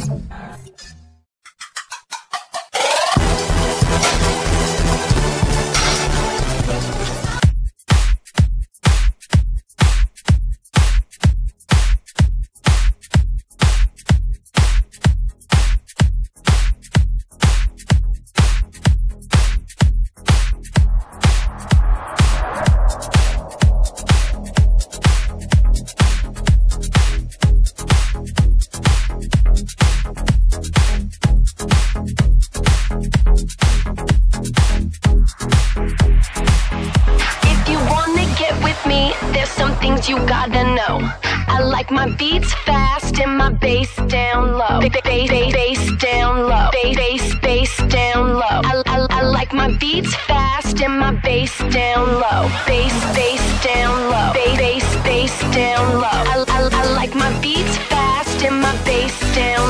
You gotta know, I like my beats fast and my bass down low. Bass down low. Bass down low. I like my beats fast and my bass down low. Bass down low. Bass down low. I like my beats fast and my bass down